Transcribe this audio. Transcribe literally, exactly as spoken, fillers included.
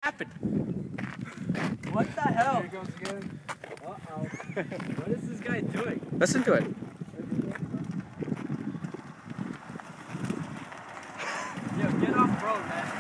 happened? What the hell? Here it goes again. Uh-oh. What is this guy doing? Listen to it. Yo, get off road, man.